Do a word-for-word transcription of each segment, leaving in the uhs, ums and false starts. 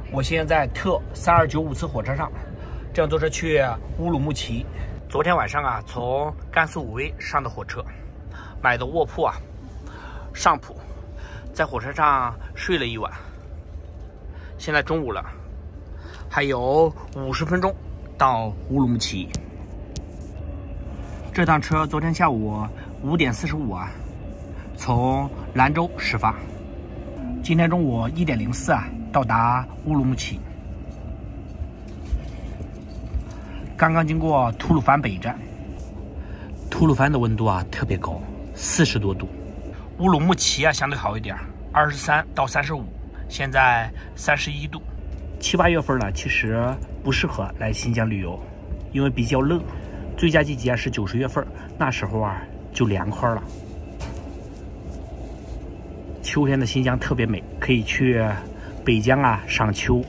我现在在特三二九五次火车上，这样坐车去乌鲁木齐。昨天晚上啊，从甘肃武威上的火车，买的卧铺啊，上铺，在火车上睡了一晚。现在中午了，还有五十分钟到乌鲁木齐。这趟车昨天下午五点四十五啊，从兰州始发，今天中午一点零四啊到达乌鲁木齐。刚刚经过吐鲁番北站，吐鲁番的温度啊特别高，四十多度。乌鲁木齐啊相对好一点，二十三到三十五，现在三十一度。七八月份呢，其实不适合来新疆旅游，因为比较热。最佳季节是九十月份，那时候啊就凉快了。秋天的新疆特别美，可以去北疆啊赏秋。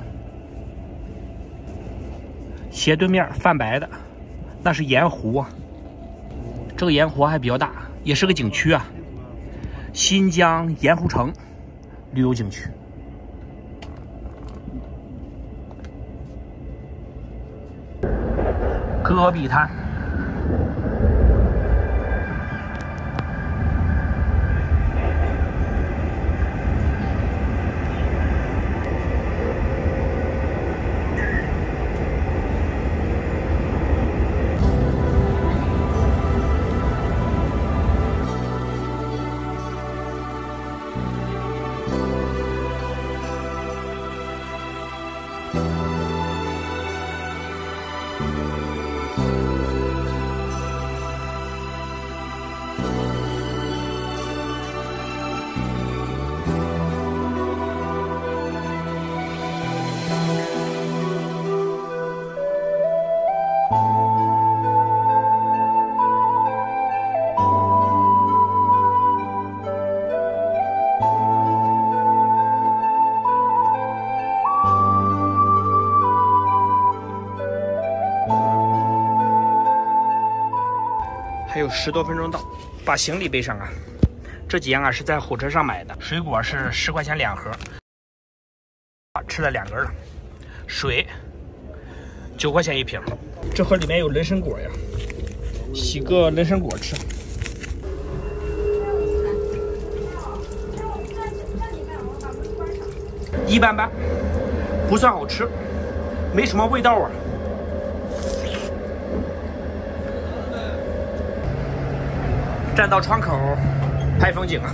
斜对面泛白的，那是盐湖啊。这个盐湖还比较大，也是个景区啊。新疆盐湖城旅游景区。戈壁滩。还有十多分钟到，把行李背上啊。这几样啊是在火车上买的，水果是十块钱两盒，吃了两根了。水九块钱一瓶，这盒里面有人参果呀，洗个人参果吃。一般般，不算好吃，没什么味道啊。站到窗口拍风景啊。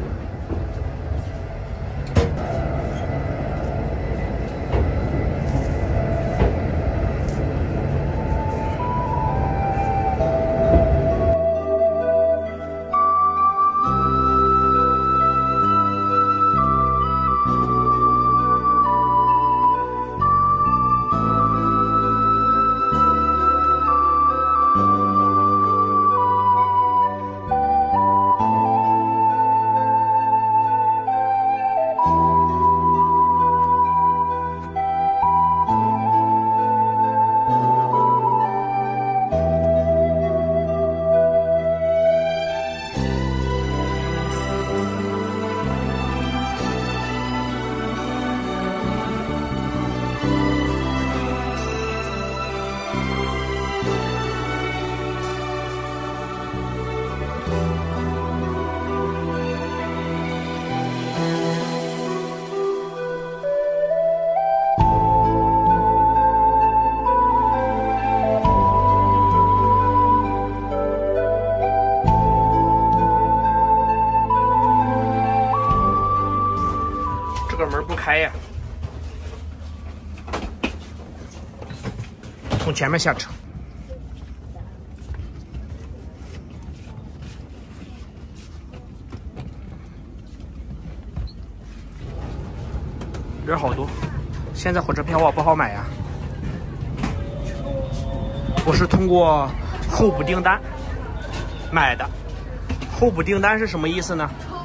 门不开呀，从前面下车。人好多，现在火车票啊不好买呀。我是通过候补订单买的。候补订单是什么意思呢？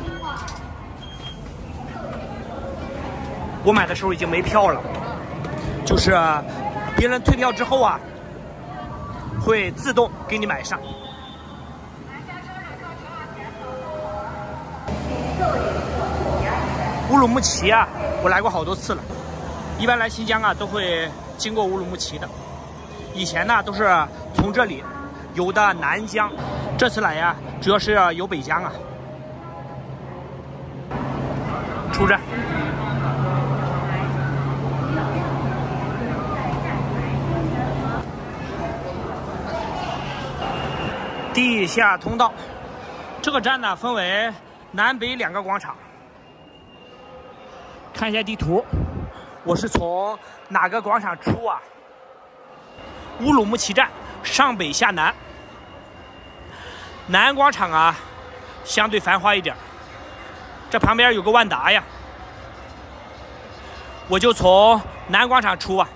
我买的时候已经没票了，就是别人退票之后啊，会自动给你买上。乌鲁木齐啊，我来过好多次了， 一般来新疆啊，都会经过乌鲁木齐的。以前呢，都是从这里游的南疆，这次来呀，主要是游北疆啊。出站。地下通道，这个站呢分为南北两个广场。看一下地图，我是从哪个广场出啊？乌鲁木齐站上北下南，南广场啊相对繁华一点，这旁边有个万达呀，我就从南广场出啊。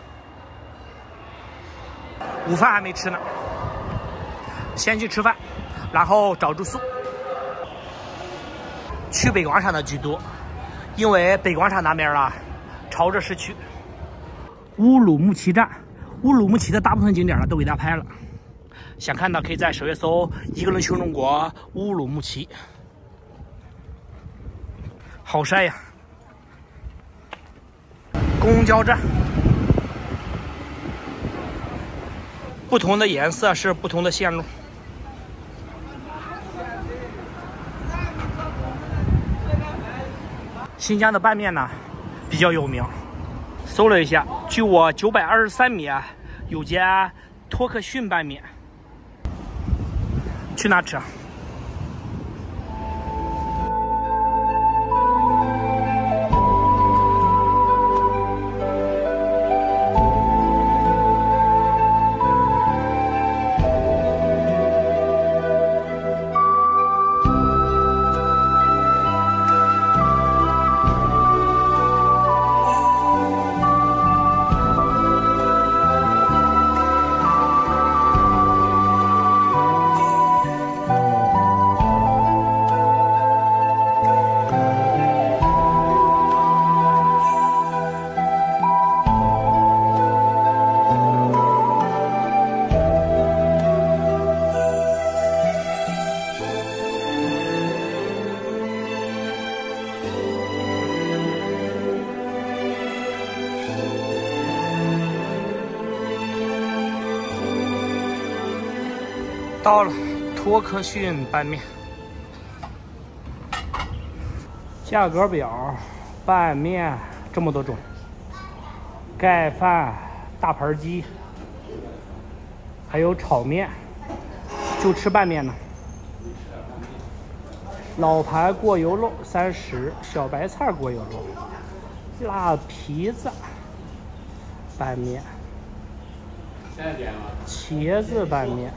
午饭还没吃呢。先去吃饭，然后找住宿。去北广场的居多，因为北广场那边啊朝着市区。乌鲁木齐站，乌鲁木齐的大部分景点呢都给大家拍了，想看的可以在首页搜“一个人去中国乌鲁木齐”。好晒呀！公交站，不同的颜色是不同的线路。新疆的拌面呢比较有名，搜了一下，距我九百二十三米啊，有家托克逊拌面，去哪吃啊？到了托克逊拌面，价格表，拌面这么多种，盖饭、大盘鸡，还有炒面，就吃拌面呢。老盘过油肉三十，小白菜过油肉，辣皮子拌面，茄子拌面。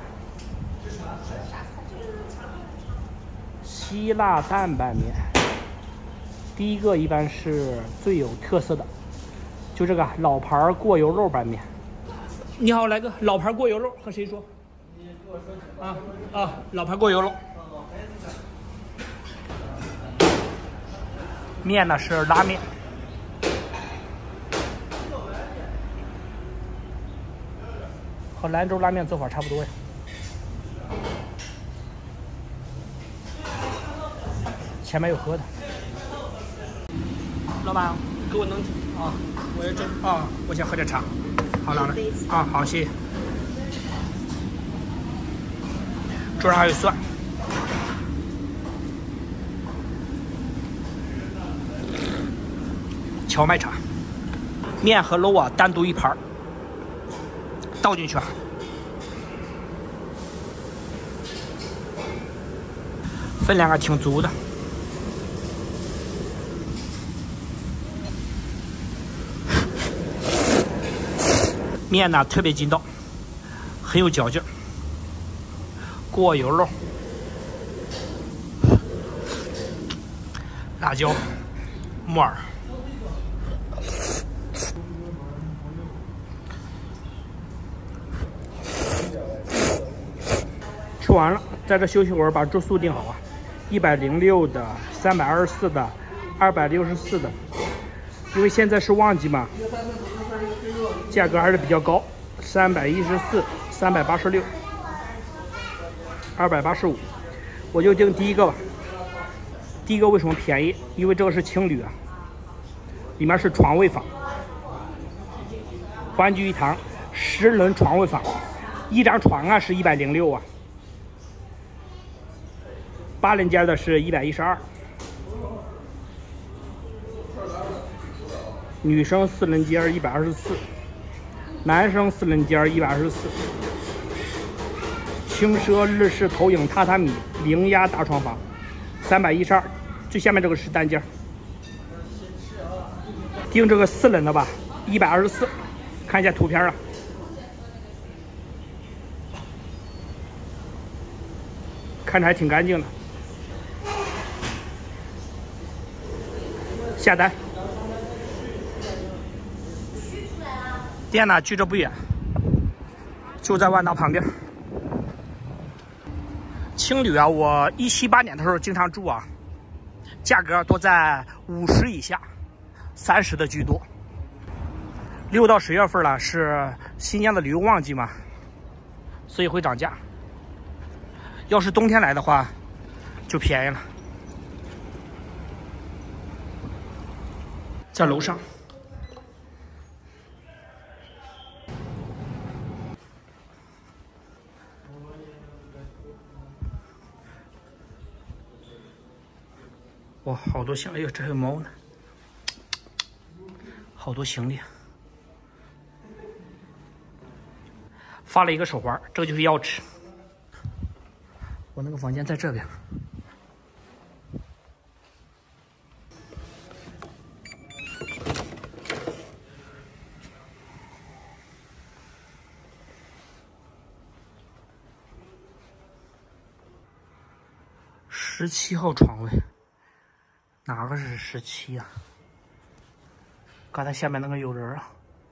希腊蛋拌面，第一个一般是最有特色的，就这个老盘过油肉拌面。你好，来个老盘过油肉，和谁说？啊啊，老盘过油肉。面呢是拉面，和兰州拉面做法差不多呀。前面有喝的，老板，给我能啊，我要这啊，我想喝点茶。好，老板啊，好，谢谢。桌上还有蒜。荞麦茶，面和肉啊单独一盘，倒进去啊。分量还挺足的。面呢特别筋道，很有嚼劲。过油肉，辣椒、木耳。吃完了，在这休息会儿，把住宿订好啊。一百零六的、三百二十四的、二百六十四的，因为现在是旺季嘛。价格还是比较高，三百一十四、三百八十六、二百八十五，我就订第一个吧。第一个为什么便宜？因为这个是青旅啊，里面是床位房， 欢聚一堂，十人床位房，一张床啊是一百零六啊，八人间的是一百一十二，女生四人间一百二十四，男生四人间一百二十四。轻奢日式投影榻榻米零压大床房，三百一十二，最下面这个是单间。订这个四人的吧，一百二十四，看一下图片啊。看着还挺干净的。下单。店呢距这不远，就在万达旁边。青旅啊，我一七八年的时候经常住啊，价格都在五十以下，三十的居多。六到十月份了，是新疆的旅游旺季嘛，所以会涨价。要是冬天来的话，就便宜了。在楼上。哇，好多行李，哎呦，这还有猫呢，好多行李。发了一个手环，这个就是钥匙。我那个房间在这边。十七号床位。哪个是十七啊？刚才下面那个有人啊。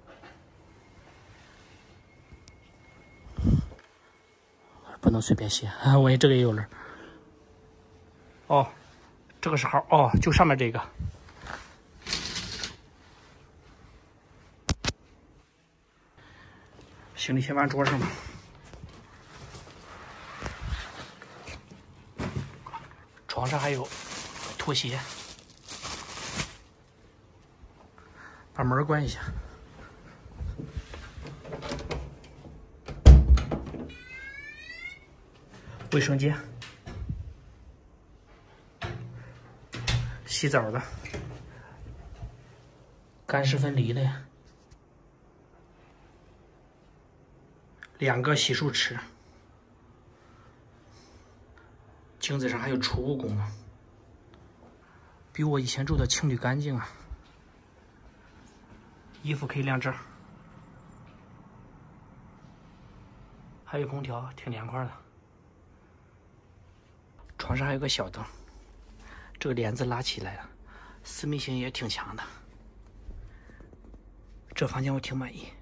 不能随便写，万一这个也有人。哦，这个是号哦，就上面这个。行李先放桌上吧。床上还有拖鞋。把门关一下。卫生间，洗澡的，干湿分离的呀。两个洗漱池，镜子上还有储物功能，比我以前住的青旅干净啊。衣服可以晾这儿，还有空调，挺凉快的。床上还有个小灯，这个帘子拉起来了，私密性也挺强的。这房间我挺满意。